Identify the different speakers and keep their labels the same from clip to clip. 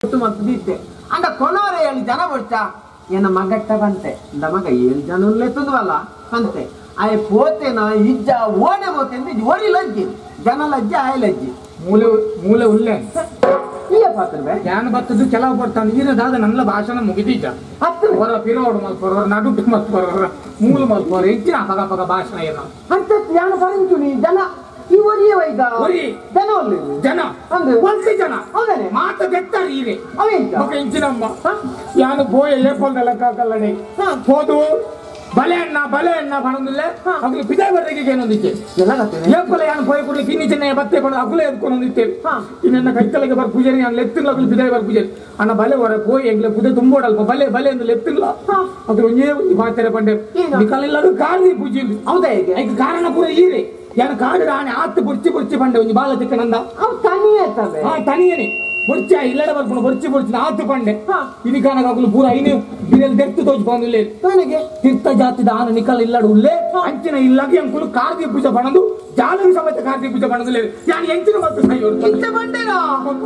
Speaker 1: ಮತ್ತದಿತ್ತೆ ಅಂಡ ಕೊನವರೆ 7 ಜನ ಬಿಡ್ತಾ ಏನ ಮಗಟ್ಟ ಬಂತೆ ಮಗ 7 ಜನ ಲೆತ್ತದವಲ್ಲ ಅಂತೆ ಆಯ್ ಪೋತೆನ ಇಜ್ಜ ಓಡೆ ಪೋತೆ ಅಂತ ಓಡಿ ಲಜ್ಜಿ ಜನ ಲಜ್ಜೆ ಆಯ್ ಲಜ್ಜಿ
Speaker 2: ಮೂಲೆ ಮೂಲೆ ಉಲ್ಲೆ
Speaker 1: ಈಗ ಪಾತ್ರವೇ
Speaker 2: ಯಾನು ಬರ್ತದ್ದು ಕೆಲವು ಬರ್ತಾನೆ ಈರದಾದ ನನ್ನ ಭಾಷಣ ಮುಗಿದಿದ್ದ ಹೊರ ಪಿರೋಡು ಮಲ್ಪೋರು ನಡುಟು ಮಲ್ಪೋರು ಮೂಲ ಮಲ್ಪೋರು ಹೆಚ್ಚಿನ ಪಗ ಪಗ ಭಾಷಣ ಏನು
Speaker 1: ಅಂತ ಯಾನು ಬರಂಚು ನೀ ಜನ ಈ ಒರಿಯ ವೈದ ಜನ ಒಳ್ಳೆ
Speaker 2: ಜನ ಒಂದೇ ಜನ
Speaker 1: ಹೌದಾನೆ
Speaker 2: ಮಾತ ಬೆಟ್ಟಾರ ಈರೆ
Speaker 1: ಅವೇ
Speaker 2: ಇಂಚಿನಮ್ಮ ಯಾನು ಬೋಯ ಏಪಲ್ದೆಲ್ಲ ಕಾಕಲ್ಲಡೆ ಹೋದು ಬಲೆ ಅಣ್ಣ ಬಣದಿಲ್ಲ ಅಗ್ಲಿ ಪಿಜಾಯ್ ಬರ್ರಿಗೆ ಏನೊಂದಿತ್ತೆ ಏಪಲ ಯಾನು ಬೋಯ್ ಕೊಡ್ಲಿಕ್ಕೆ ಇನ್ನಿ ಚೆನ್ನ ಬತ್ತೆ ಕೊಂಡು ಅಗ್ಲೆ ಎದ್ಕೊಂಡು ಹೊಂದಿತ್ತೇವೆ ಇನ್ನೆನ್ನ ಕೈತಲೆಗೆ ಬರ್ ಪೂಜಾರಿ ನಾನು ಲೆತ್ತಿಲ್ಲ ಅಗ್ಲಿ ಪಿಜಾಯ್ ಬರ್ ಪೂಜಾರಿ ಅಣ್ಣ ಬಲೆ ಹೊರ ಕೋಯ್ ಎಂಗ್ಲೆ ಪೂಜೆ ತುಂಬೋಡಲ್ಪ ಬಲೆ ಎಂದು ಲೆತ್ತಿಲ್ಲ ಅದ್ರ ಒಂದೇ ಮಾತಾಡ ಪಂಡೆ ನಿಕಲೆಲ್ಲರೂ ಕಾರಣಿ ಪೂಜೆ
Speaker 1: ಹೌದಾ ಈಗ
Speaker 2: ಈಗ ಕಾರಣ ಪೂರ ಈರೆ ಯಾನು ಕಾಡು ಆನೆ ಆತ್ತು ಬುರ್ಚಿ ಪಂಡೆ ಒಂದು ಬಾಲ ತಿಕ್ಕನಂದ
Speaker 1: ತನಿಯೇ ಇರ್ತವೆ
Speaker 2: ತನಿಯೇನೆ ಬೊರ್ಚ ಇಲ್ಲಡ ಬರ್ಕೊಂಡು ಬೊರ್ಚಿ ಆತು ಪಂಡೆ ಇದಕ್ಕಾಗಲು ಪೂರ ಐನು ಬಿನಲ್ಲಿ ತೆತ್ತು ತೋಚ್ಕೊಂಡಿಲ್ಲ
Speaker 1: ನನಗೆ
Speaker 2: ತೀರ್ಥ ಜಾತಿದ ಆನ ನಿಕಲ್ ಇಲ್ಲಡು ಉಲ್ಲೇ ಅಂಚಿನ ಇಲ್ಲಾಗಿ ಅಂಕುಲು ಕಾರ್ತಿಕ ಪೂಜೆ ಬಣದು ಜಾಲವಿ ಸಮೇತ ಕಾರ್ತಿಕ ಪೂಜೆ ಬಣದಿಲ್ಲ ಯಾನು ಎಂಚಿನ ಮತ್ತು
Speaker 1: ಇಂಚ ಬಂಡೆನಾ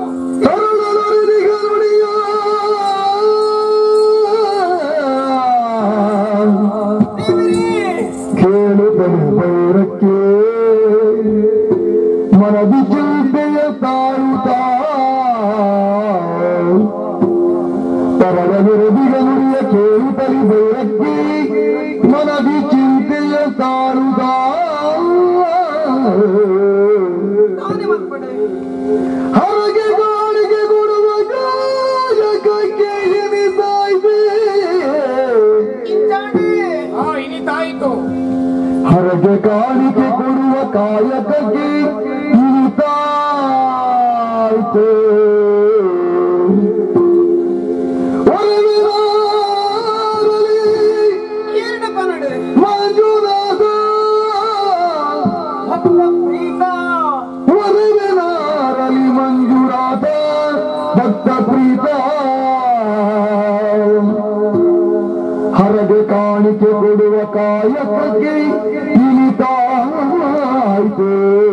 Speaker 3: ಬೈರಕ್ಕೆ ಮನದಿ ಚಿಂತೆಯ ತಾಳುತ್ತಾ ತರದ ವಿರೋಧಿಗ ನುಡಿಯ ಕೇಳುತ್ತಲಿ ಬೈರಕ್ಕೆ ಮನದಿ ಚಿಂತೆಯ ತಾಳುತ್ತಾ ಹರಗೆ ಗಾಳಿಗೆ ಕೊಡುವ ಗಾಯಕಕ್ಕೆ
Speaker 2: ಇನಿತಾಯಿತು
Speaker 3: ಹರಗೆ ಕಾಣಿಕೆ ಕೊಡುವ ಕಾಯಕಕ್ಕೆ ಇಳಿತಾಯ್ತು ಮಂಜುನಾಥ ಒರವೆನಾರಲಿ ಮಂಜುನಾಥ ಭಕ್ತ ಪ್ರೀತ ಹರಗೆ ಕಾಣಿಕೆ ಕೊಡುವ ಕಾಯಕಕ್ಕೆ ಇಳಿತಾಯ್ತು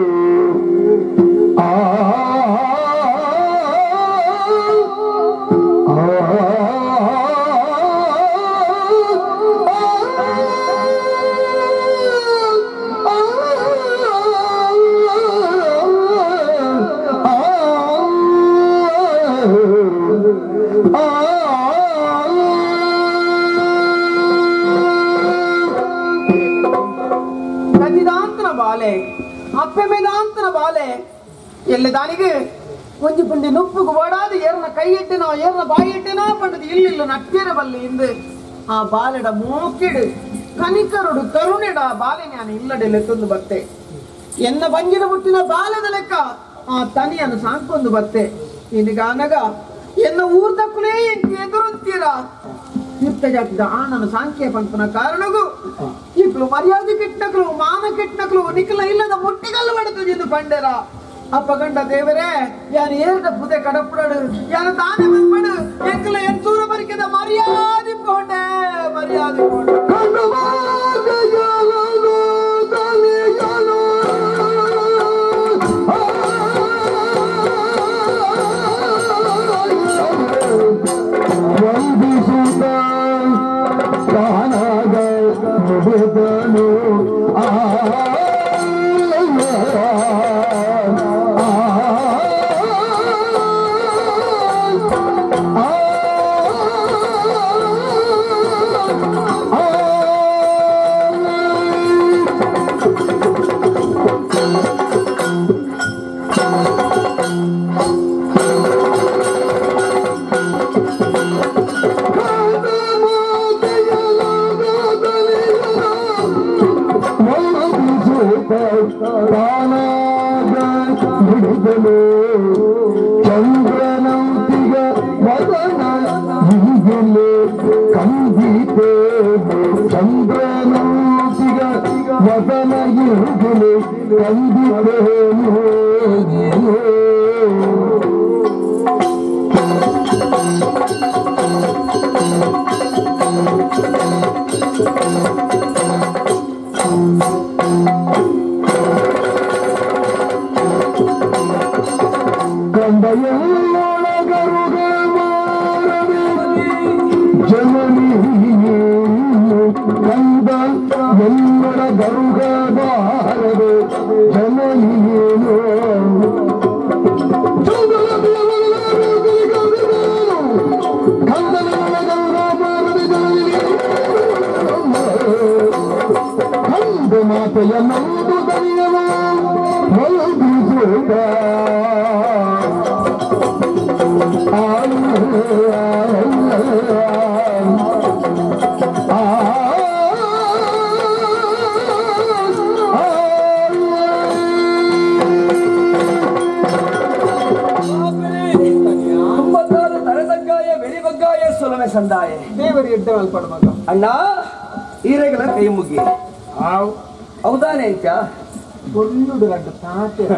Speaker 1: ಬಾಲೆ ಅಪ್ಪೆ ಮೇದಾಂತನ ಬಾಲೆ ಎಲ್ಲ ದಾನಿಗೆ ಒಂಜಿ ಪುಂಡಿ ನುಪ್ಪುಗು ಓಡಾದ ಏರ್ನ ಕೈ ಇಟ್ಟಿನೋ ಏರ್ನ ಬಾಯಿ ಇಟ್ಟಿನೋ ಪಂಡದು ಇಲ್ಲಿಲ್ಲ ನಟ್ಟಿರ ಬಲ್ಲಿ ಇಂದು ಆ ಬಾಲೆಡ ಮೂಕಿಡು ಕನಿಕರುಡು ಕರುಣೆಡ ಬಾಲೆ ನಾನು ಇಲ್ಲಡೆಲ್ಲ ತಂದು ಬತ್ತೆ ಎನ್ನ ಬಂಗಿನ ಮುಟ್ಟಿನ ಬಾಲದ ಲೆಕ್ಕ ಆ ತನಿಯನ್ನು ಸಾಂಕೊಂದು ಬತ್ತೆ ನಿನಗ ಅನಗ ಎನ್ನ ಊರ್ದಕ್ಕಲೇ ಎದುರುತ್ತೀರ ತೀರ್ಥ ಜಾತಿದ ಆನನ ಸಾಂಖ್ಯ ಪಂಪನ ಕಾರಣಗೂ ಇಕ್ಲು ಮರ್ಯಾದೆ ಕೆಟ್ಟಕ್ಲು ಮಾನ ಕೆಟ್ಟಕ್ಲು ನಿಖಲ ಇಲ್ಲದ ಮುಟ್ಟಿಗಲ್ಲು ಬಡದು ಎಂದು ಪಂಡರ ಅಪ್ಪಗಂಡ ದೇವರೇ ಯಾನು ಏರ್ದ ಪುದೆ ಕಡಪುಡಡು ಯಾನು ತಾನೇ ಬಂದ್ಪಡು ಎಂಕಲ ಎಂತೂರ ಬರಿಕೆದ ಮರ್ಯಾದೆ ಪೋಂಡೆ ಮರ್ಯಾದೆ ಪೋಂಡೆ ಚಂದ್ರನಂತಿಗ ವದನ ಹೀಗಿಲೆ ಕಂದೀತೆ ಚಂದ್ರನಂತಿಗ ವದನ ಹೀಗಿಲೆ ಕಂದಿತೇನು ಕಂದಯೊಳಗರುಗ
Speaker 3: ಗರುಗ ಬಾರದು ಜನನಿಯೇನು ಕಂದು ಮಾತೆಯ ನಂದು ದೈವ ಮಲಗಿಸುತ್ತ
Speaker 4: ಸುಲಮೆ ಸಂದಾಯ
Speaker 1: ದೇವರಿ ಎಡ್ಡೆ ಮಲ್ಪಡ ಮಗ
Speaker 4: ಅಣ್ಣ ಈರೆಗಳ ಕೈ ಮುಗಿ ಹೌದಾನೆ ಅಂತ
Speaker 1: ಬೊಳ್ಳುಡು ಗಂಡ ತಾತೆ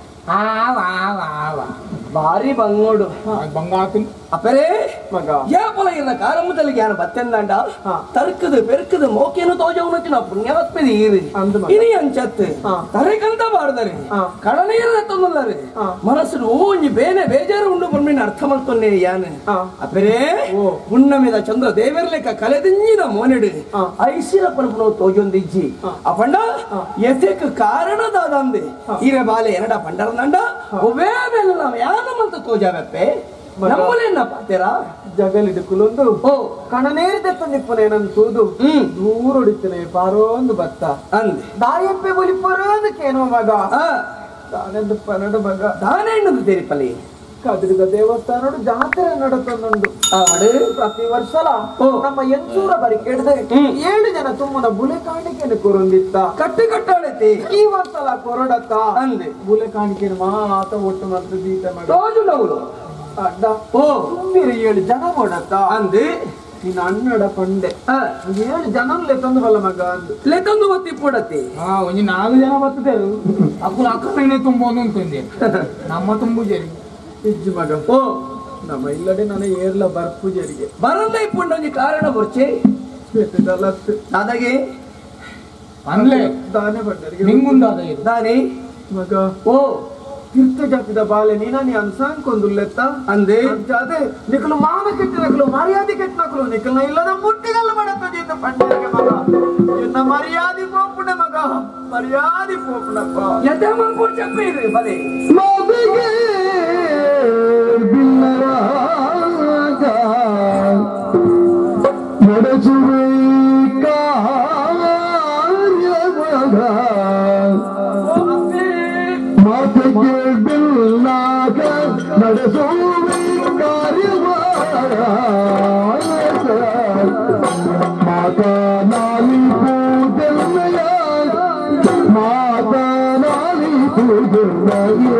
Speaker 4: ಭಾರಿ ಬಂಗೋಡು
Speaker 2: ಬಂಗಾತು
Speaker 4: ಅಪ್ಪರೇ
Speaker 1: ಮಗ
Speaker 4: ಯಾಪಲ ಇನ್ನ ಕಾರಮ್ಮದಲ್ಲಿ ಜ್ಞಾನ ಬತ್ತೆಂದಾಂಡ ತರ್ಕದು ಬೆರ್ಕದು ಮೋಕೇನು ತೋಜವನಕ್ಕೆ ನಾವು ಪುಣ್ಯವತ್ಪದಿ ಈರಿ
Speaker 1: ಅಂದು ಮಗ.
Speaker 4: ಇನಿ ಅಂಚತ್ತು ತರೆಕಂತ ಬಾರ್ದರೆ ಕಡನೀರ ತಂದಲ್ಲರೆ ಮನಸ್ಸು ಒಂಜಿ ಬೇನೆ ಬೇಜಾರು ಉಂಡು ಬಂದಿನ ಅರ್ಥ ಮಾಡ್ಕೊಂಡೆ ಯಾನೆ ಅಪ್ಪರೇ ಹುಣ್ಣಮಿದ ಚಂದ್ರ ದೇವರ್ಲೆಕ್ಕ ಕಲೆದಿಂಜಿದ ಮೋನೆಡು ಐಶಿರ ಪರಪುನ ತೋಜೊಂದಿಜ್ಜಿ ಅಪಂಡ ಎಸೆಕ್ ಕಾರಣದಾದಂದೆ ಈರೆ ಬಾಲೆ ಎರಡ ಪಂಡರನಂಡ ಒವೇ ಮೇಲೆ ನಾವು ಯಾನಮಂತ ತೋಜಾವೆಪ್ಪೆ ನಮ್ಮಲೇನ ಪಾತೆರಾ
Speaker 1: ಜಗಲಿಡುಕುಲೊಂದು ಕಣನೇರಿದ ನಿಪ್ಪನೇನಂತ ತೂದು ದೂರ ಹೊಡಿತೇನೆ ಪಾರೋಂದು ಬತ್ತ
Speaker 4: ಅಂದೆ
Speaker 1: ದಾಯಪ್ಪೆ ಬಲಿಪರೋಂದು ಕೇನೋ ಮಗ ದಾನೆಂದು ಪನಡ ಮಗ
Speaker 4: ದಾನೆ ಎಣ್ಣದು ತೆರಿಪಲಿ
Speaker 1: ಕದಿರಿದ ದೇವಸ್ಥಾನ ಜಾತ್ರೆ ನಡತೊಂದು ಪ್ರತಿ ವರ್ಷಲ ನಮ್ಮ ಎಂಚೂರ ಬರಿ ಕೆಡದೆ 7 ಜನ ತುಮ್ಮನ ಬುಲೆ ಕಾಣಿಕೆಯನ್ನು ಕೊರೊಂದಿತ್ತ
Speaker 4: ಕಟ್ಟಿ ಕಟ್ಟಾಡೈತಿ
Speaker 1: ಈ ವರ್ಷಲ ಕೊರಡತ್ತ
Speaker 4: ಅಂದೆ
Speaker 1: ಬುಲೆ ಕಾಣಿಕೆಯನ್ನು ಮಾತ ಒಟ್ಟು ಮತ್ತು ದೀತ ಮಾಡಿ
Speaker 4: ರೋಜು ನವರು
Speaker 1: ಅಡ್ಡ ತುಂಬಿರಿ 7 ಜನ ಕೊಡತ್ತ
Speaker 4: ಅಂದೆ
Speaker 1: ನೀನು ಅನ್ನಡ ಪಂಡೆ 7 ಜನಲ್ಲೇ ತಂದು ಬಲ್ಲ ಮಗ ಅಂದು
Speaker 4: ಲೆಕ್ಕಂದು ಒತ್ತಿ ಪೂಡತಿ
Speaker 2: ಒಂಜಿ 4 ಜನ ಬರ್ತದೇರು ಅಪ್ಪನ ಅಕ್ಕನೇ ತುಂಬೋದು ಅಂತಂದೆ ನಮ್ಮ ತುಂಬು ಜರಿ
Speaker 1: ಇಜ್ಜು ಮಗ ನಮ್ಮ ಇಲ್ಲಡೆ ನಾನು ಏರ್ಲ ಬರ್ಪೂಜರಿಗೆ
Speaker 4: ಬರಂದ ಇಪ್ಪುಂಡೊಂಜಿ ಕಾರಣ ಬರ್ಚೆ ದಾದಾಗೆ
Speaker 2: ಅನ್ಲೆ
Speaker 1: ದಾನೆ ಬಂದರಿಗೆ
Speaker 2: ನಿಂಗುಂದಾದ ಇದು
Speaker 4: ದಾನೆ
Speaker 1: ಮಗ ತೀರ್ಥ ಜಾತಿದ ಬಾಲೆ ನೀನಿ ಅನ್ಸಾಂಕೊಂದುಲ್ಲೆತ್ತ
Speaker 4: ಅಂದೆ
Speaker 1: ಅದೇ ನಿಕಲು ಮಾನ ಕೆಟ್ಟ ನಕಲು ಮರ್ಯಾದೆ ಕೆಟ್ಟ ನಕಲು ನಿಕಲ್ನ ಇಲ್ಲದ ಮುಟ್ಟಿಗಲ್ಲ ಮಾಡತ್ತ ಪಂಡಿಗೆ ಮಗ ಇನ್ನ ಮರ್ಯಾದೆ ಪೋಪುಣ ಮಗ ಮರ್ಯಾದೆ ಪೋಪುಣಪ್ಪ
Speaker 4: ಎದೆ ಮನ್ಪುಡ್ ಚಪ್ಪೆ ಇದ್ರಿ ಬಲೆ
Speaker 3: ಮಾದಿಗೆ ಬಿಲ್ಲರಾಗ ನಡೆಸುವೆ ಕಾರ್ಯವಗ ಮಾತಿಗೆ ಬಿಲ್ಲಾಗ ನಡೆಸುವೆ ಕಾರ್ಯವಗ ಮಾತನಾಲಿ ಪೂಜೆಯ ಮಾತನಾಲಿ ಪೂಜೆಯ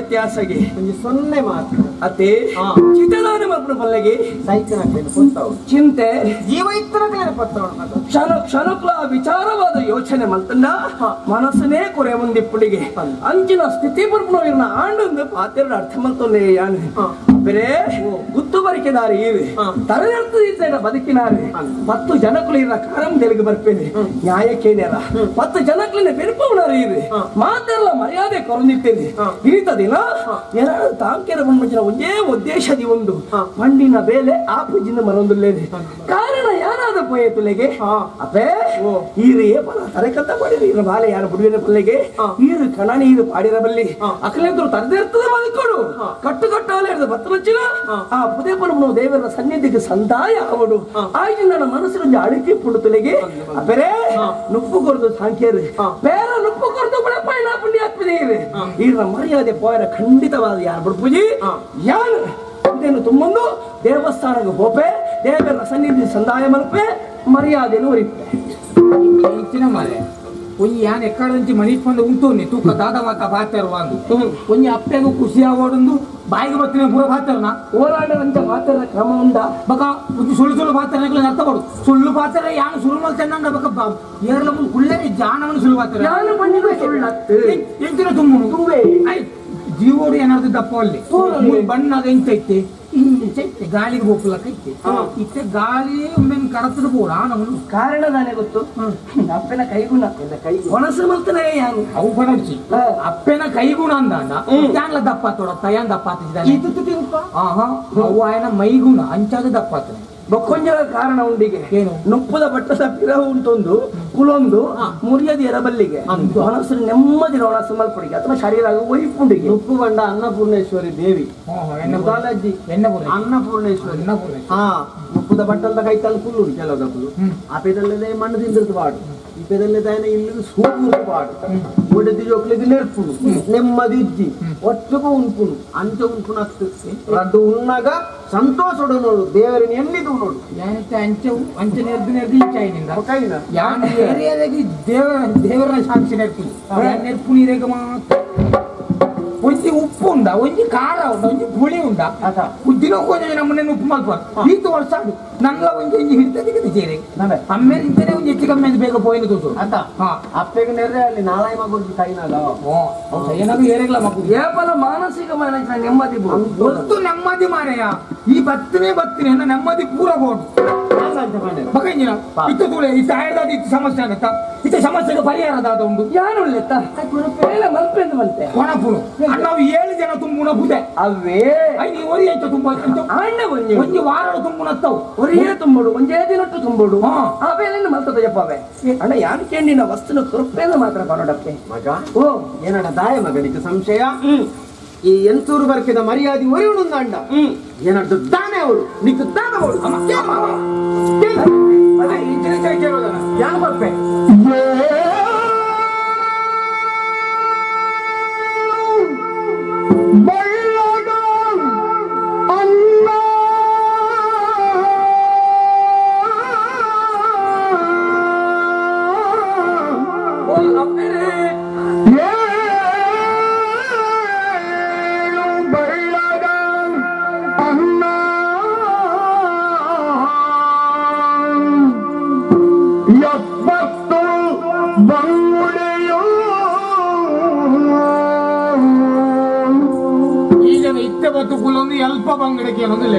Speaker 4: ವ್ಯತ್ಯಾಸಗೆ
Speaker 1: ಒಂದು 0 ಮಾತ್ರ
Speaker 4: ಅತ್ತೆ ಚಿತದಾನ ಮರ್ಪಣ ಪಲ್ಲೆಗೆ
Speaker 1: ಸೈತನ ಕೇಳಿ ಪೊತ್ತವಳು
Speaker 4: ಚಿಂತೆ
Speaker 1: ಜೀವ ಇತ್ತರ ಕೇಳಿ ಪೊತ್ತವಳು
Speaker 4: ಕ್ಷಣಕ್ಲ ವಿಚಾರವಾದ ಯೋಚನೆ ಮಲ್ತಂಡ ಮನಸ್ಸನೇ ಕೊರೆ ಮುಂದಿಪ್ಪುಡಿಗೆ ಅಂಚಿನ ಸ್ಥಿತಿ ಬರ್ಪುಣ ಆಂಡೊಂದು ಪಾತ್ರೆದ ಅರ್ಥ ಮಲ್ತೊಂದೆ ಯಾನು ಬೇರೆ ಗುತ್ತು ಬರಿಕೆದಾರೆ ಇವೆ ತರದರ್ಥದ ಬದುಕಿನಾರೆ 10 ಜನಕ್ಕಳು ಇರ ಕಾರಂ ತೆಲುಗು ಬರ್ಪೇನೆ ನ್ಯಾಯಕ್ಕೇನೆಲ್ಲ 10 ಜನಕ್ಕಲಿನ ಬೆರುಪವನಾರೆ ಇವೆ ಮಾತೆಲ್ಲ ಮರ್ಯಾದೆ ಕೊರಂದಿತ್ತೇನೆ ಇರಿತ ದಿನ ಎರಡು ತಾಂಕೆರ ಬಂದ್ಮಂಚಿನ ಒಂದೇ ಉದ್ದೇಶದಿ ಒಂದು ಪಂಡಿನ ಬೇಲೆ ಆ ಪೂಜಿನ ಮರೊಂದುಲ್ಲೇನೆ ಕಾರಣ ಯಾರಾದ ಪೋಯತುಲೆಗೆ ಅಪ್ಪೇ ಈರೇ ಬಲ ತರಕಂತ ಮಾಡಿರಿ ಇರ ಬಾಲೆ ಯಾರು ಬುಡುವಿನ ಪಲ್ಲೆಗೆ ಈರು ಕಣನಿ ಇದು ಪಾಡಿರ ಬಲ್ಲಿ ಅಕಲೇಂದ್ರು ತರದಿರ್ತದ ಬದುಕೋಡು ಕಟ್ಟು ಕಟ್ಟಾಲೆ ಹಿಡಿದು ಬತ್ತಲಚ್ಚಿನ ಆ ಪುದೇಪನ ದೇವರ ಸನ್ನಿಧಿಗೆ ಸಂದಾಯ ಅವಡು ಆಯ್ತು ನನ್ನ ಮನಸ್ಸಿನ ಅಡಿಕೆ ಪುಡುತ್ತಲೆಗೆ ಅಪ್ಪರೇ ನುಪ್ಪು ಕೊರದು ಸಾಂಖ್ಯರು ಬೇರೆ ನುಪ್ಪು ಕೊರದು ಬಡಪಾಯಿ ನಾ ಪುಣ್ಯ ಹಾಕ್ಬಿದೆ ಈರ ಮರ್ಯಾದೆ ಪೋಯರ ಖಂಡಿತವಾದ ಯಾರು ಬಡ್ಪೂಜಿ ಯಾರು ಇದೇನು ತುಂಬೊಂದು ದೇವಸ್ಥಾನಕ್ಕೆ ಹೋಪೆ ದೇವರ ಸನ್ನಿಧಿ ಸಂದಾಯ ಮಲ್ಪೆ ಮರ್ಯಾದೆನು ಒರಿಪೆ
Speaker 2: ಹೆಚ್ಚಿನ ಮಾರೆ ಒಂಜಿ ಯಾನ್ ಎಕ್ಕಡಂಚಿ ಮಣಿಪಂದು ಉಂಟು ತೂಕ ದಾದ ಮಾತ ಬಾತೇರುವಂದು ಒಂಜಿ ಅಪ್ಪೆಗೂ ಖುಷಿ ಆಗೋಡೊಂದು ಬಾಯಿಗೆ ಬತ್ತಿನ ಪೂರ ಬಾತೇರನ
Speaker 4: ಹೋರಾಡವಂತ ಮಾತಾಡ ಕ್ರಮ ಉಂಡ
Speaker 2: ಬಕ ಒಂಜಿ ಸುಳ್ಳು ಬಾತೇರಗಳು ಅರ್ಥ ಕೊಡು ಸುಳ್ಳು ಬಾತೇರ ಯಾನು ಸುಳ್ಳು ಮಲ್ತಂದ ಬಕ ಏರ್ಲ ಮುಂದೆ ಕುಳ್ಳೆ ಜಾನವನ್ನು ಸುಳ್ಳು ಬಾತೇರ
Speaker 4: ನಾನು ಬಂದಿದ್ದೆ ಸುಳ್ಳತ್ತು
Speaker 2: ಎಂತಿನ ತುಂಬುನು
Speaker 4: ತುಂಬೆ
Speaker 2: ಜೀವೋಡು ಏನಾದ್ರು ದಪ್ಪ ಅಲ್ಲಿ ಬಣ್ಣದ ಎಂತೈತೆ ಇಂಚೈತೆ ಗಾಳಿಗೆ ಹೋಗ್ಲಕ್ಕೈತೆ ಇತ್ತೆ ಗಾಳಿ ಒಮ್ಮೆ ಕಡತದ ಬೋಡ ನಮ್ಮನ್ನು
Speaker 4: ಕಾರಣ ನಾನೇ ಗೊತ್ತು ಅಪ್ಪನ ಕೈಗುಣ ಒಣಸು ಮಲ್ತನೇ ಯಾರು
Speaker 2: ಅವು ಬನಡ್ಸಿ ಅಪ್ಪೆನ ಕೈಗುಣ ಅಂದ ಯಾನ್ಲ ದಪ್ಪ ತೊಡತ್ತ ಯಾನ್ ದಪ್ಪ ಅವು ಆಯನ ಮೈಗುಣ ಅಂಚಾದ ದಪ್ಪ ಆತನೆ
Speaker 4: ಬೊಕ್ಕೊಂಜಲ ಕಾರಣ ಉಂಡಿಗೆ
Speaker 2: ಏನು
Speaker 4: ನುಪ್ಪದ ಬಟ್ಟದ ಪಿರವು ಉಂಟೊಂದು ಕುಲೊಂದು ಮುರಿಯದ ಎರಬಲ್ಲಿಗೆ ಮನಸ್ಸು ನೆಮ್ಮದಿ ಒಣಸು ಮಲ್ಪಡಿಗೆ ಅಥವಾ ಶರೀರ ವೈಪುಂಡಿಗೆ
Speaker 1: ಉಪ್ಪು ಬಂಡ ಅನ್ನಪೂರ್ಣೇಶ್ವರಿ ದೇವಿ ಮುದಾಲಜ್ಜಿ ಅನ್ನಪೂರ್ಣೇಶ್ವರಿ ಉಪ್ಪುದ ಬಟ್ಟದ ಕೈತಲ್ಲಿ ಫುಲ್ಲು ಕೆಲವು ಆಪೇದಲ್ಲೇ ಮಣ್ಣು ತಿಂದಿರ್ತು ಬಾಡು ಇಪ್ಪದಲ್ಲೇ ತಾಯಿನ ಇಲ್ಲಿ ಸೂಪು ಬಾಡು ಒಡೆದಿ ಜೋಕ್ಲಿಗೆ ನೆರ್ಪುನು ನೆಮ್ಮದಿ ಇಜ್ಜಿ ಒಟ್ಟಗೂ ಉಂಪುನು ಅಂಚ ಉಂಪುನ ಅದು ಉಣ್ಣಾಗ ಸಂತೋಷಡು ನೋಡು ದೇವರನ್ನ ಎಲ್ಲಿದು ನೋಡು
Speaker 2: ಅಂಚ ನೆರ್ದು ಇಚ್ಛಾಯಿನಿಂದ ಯಾನ್ ಏರಿಯಾದಾಗಿ ದೇವರ ಸಾಕ್ಷಿ ನೆರ್ಪುನಿ ನೆರ್ಪುನಿ ರೇಗ ಮಾತ್ರ ಒಂಜಿ ಉಪ್ಪು ಉಂಡ ಒಂಜಿ ಖಾರ ಉಂಡ ಒಂಜಿ ಪುಳಿ ಉಂಡ ಉದ್ದಿನ ಕೊಂಚ ನಮ್ಮನೆ ಉಪ್ಪು ಮಲ್ಪ ಈತ ವರ್ಷ ನನ್ನ ಒಂಜಿ ಒಂಜಿ ಹಿಡಿತದಿಗೆ ಸೇರಿ ಅಮ್ಮೇಲೆ ಇಂತನೇ ಒಂಜಿ ಹೆಚ್ಚು ಕಮ್ಮಿ ಬೇಗ ಪೋಯಿನ ತೋಸು
Speaker 1: ಅಂತ ಅಪ್ಪೆಗೆ ನೆರೆ ಅಲ್ಲಿ ನಾಳೆ ಮಗುಂದು ಕೈನಾಗ
Speaker 2: ಏನಾದ್ರು ಏರಿಲ್ಲ ಮಗು
Speaker 4: ಕೇವಲ ಮಾನಸಿಕ ನೆಮ್ಮದಿ
Speaker 2: ಒತ್ತು ನೆಮ್ಮದಿ ಮಾರೆಯ ಈ ಬತ್ತಿನೇ ನೆಮ್ಮದಿ ಪೂರ ಬೋಡು ಬಕಂಜಿನ ಇತ್ತ ತೂಳೆ ಇತ್ತ ಆಯ್ದಾದ ಇತ್ತ ಸಮಸ್ಯೆ ಆಗತ್ತ ಇತ್ತ ಸಮಸ್ಯೆಗೆ ಪರಿಹಾರದ ಉಂಟು
Speaker 4: ಯಾರು ಮಲ್ಪೆ ಅಂತ ಮಲ್ಪೆ
Speaker 2: ಒಣಪುಳು ನಾವು 7 ಜನ ತುಂಬುಣ ಬುದೆ
Speaker 4: ಅವೇ
Speaker 2: ನೀ ಒರಿ ಆಯ್ತು ತುಂಬ
Speaker 4: ಆಂಡ
Speaker 2: ಒಂಜಿ ವಾರ ತುಂಬುಣತ್ತವು
Speaker 4: ಒರಿಯೇ ತುಂಬೋಡು ಒಂದೇ ದಿನಟ್ಟು ತುಂಬೋಡು ಅವೇಲಿಂದ ಮಲ್ತದ ಯಪ್ಪವೇ ಅಣ್ಣ ಯಾರು ಕೇಳಿನ ವಸ್ತುನ ಕೃಪೆಯಿಂದ ಮಾತ್ರ ಬರೋಡಕ್ಕೆ
Speaker 1: ಮಗ ಏನಡ ದಾಯ ಮಗನಿಗೆ ಸಂಶಯ ಈ ಎಂತೂರು ಬರ್ಕಿದ ಮರ್ಯಾದೆ ಒರಿಯುಡು ಅಂಡ ಏನಡ್ದು ದಾನೆ ಅವಳು ನಿಕ್ಕು ದಾನ ಅವಳು
Speaker 2: ಯಾರು ಬರ್ಪೆ ಅಲ್ಪ ಬಂಗಡಕ್ಕೆ ಅನ್ನೋದಿಲ್ಲ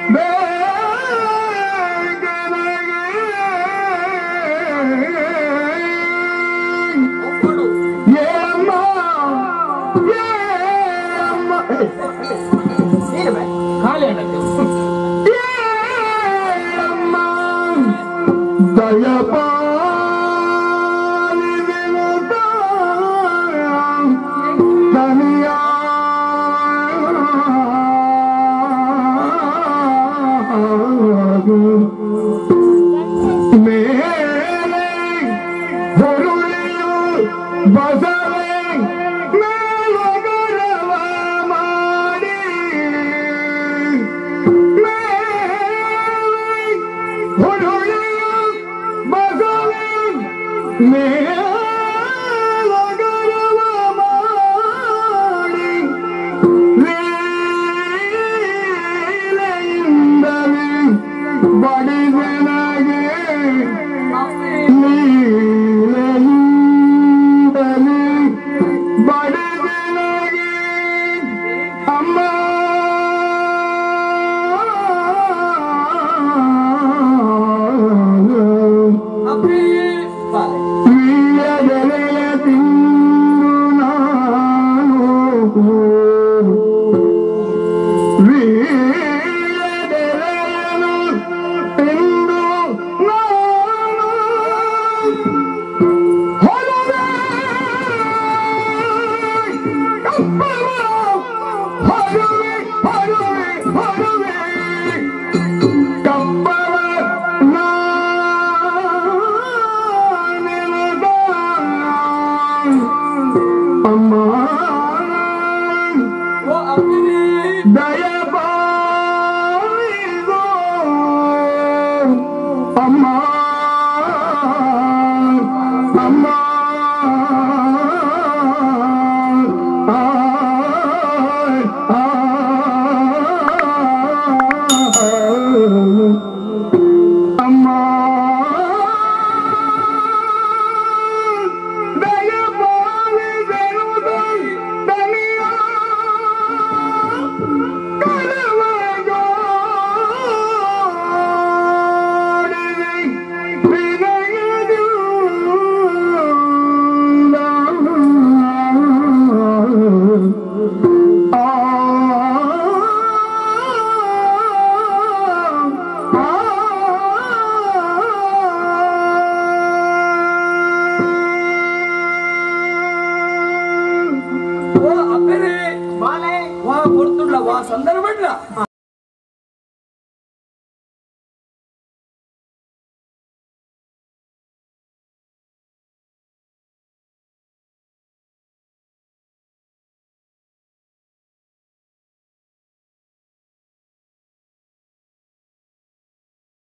Speaker 2: ಖಾಲಿ ಅನ್ನತ್ತೆ
Speaker 3: Oh